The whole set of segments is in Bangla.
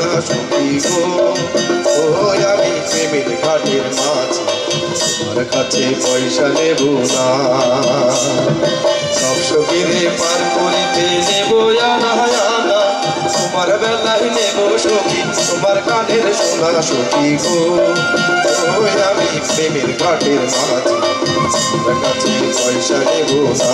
সোনা সখী গো ওই আমি প্রেমের ঘাটের মাঝে তোমার কাছে পয়সা নেব না সব সখীরে পার করিতে নেব আনা আনা তোমার বেলায় নেব সখী তোমার কানের সোনা সখী গো ওই আমি প্রেমের ঘাটের মাঝে তোমার কাছে পয়সা নেব না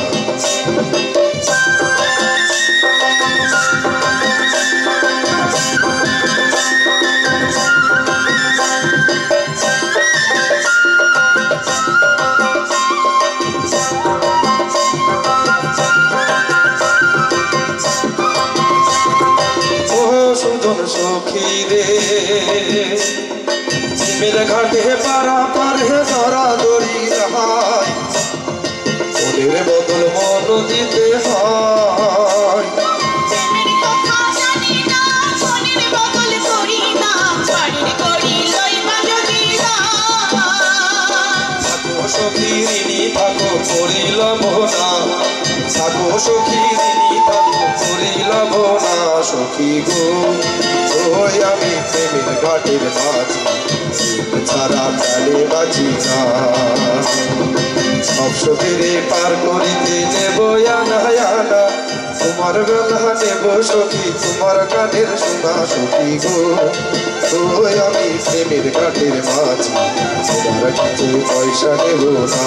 সখী রে প্রেমের ঘাটে পারা পারে ধরা ধরি রাহাই মনের বদল মন দিতে হয় থাকো সখী ঋণী থাকো করিল ভোনা থাকো সখী ঋণী থাকো করিল ভোনা সখী গো ওই আমি প্রেমের ঘাটের মাঝে ছাড়া প্রাণে বাঁচি না সব সখীরে পার করিতে নেব আনা আনা তোমার বেলা নেব সখী তোমার কানের সোনা সখী গো ওই আমি প্রেমের ঘাটের মাঝে তোমার কাছে পয়সা নেব না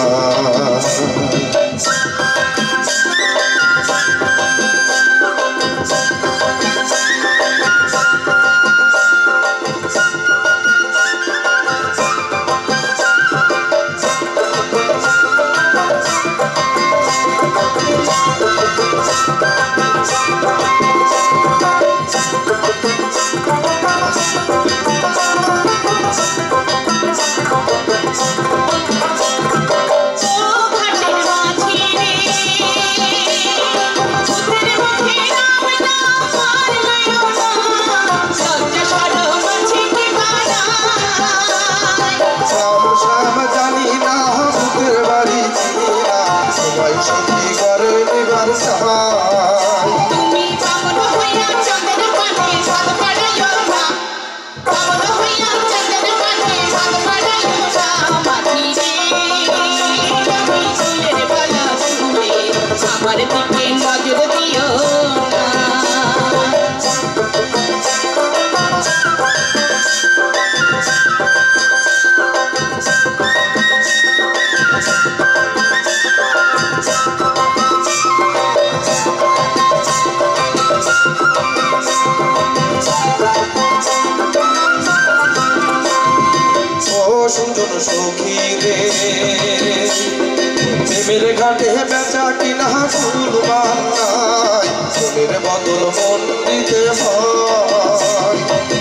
সখী রে প্রেমের ঘাটে বেচা কিনা ফুল বান্নাই মনের বদল মন দিতে হয়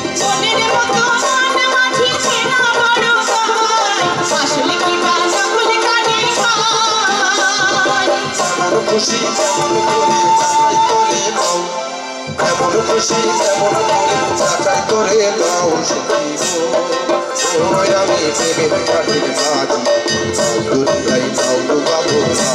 খুশি যেমন করে যাচাই করে দাও এমন খুশি যেমন করে যাচাই করে দাও সখী গো ওই আমি প্রেমের ঘাটের মাঝে দুনিয়ায় নাও ডুবাবো না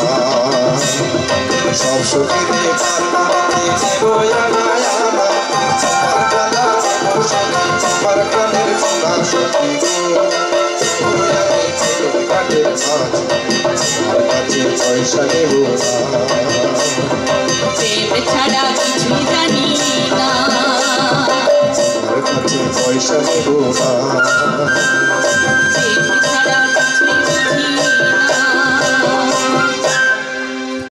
সব সখীরে পার করিতে নেব আনা আনা তোমার বেলা নেব সখী তোমার কানের সোনা সখী গো ওই আমি প্রেমের ঘাটের মাঝে তোমার কাছে পয়সা নেব না প্রেম ছাড়া কিছু জানি না তোমার কাছে পয়সা নেব না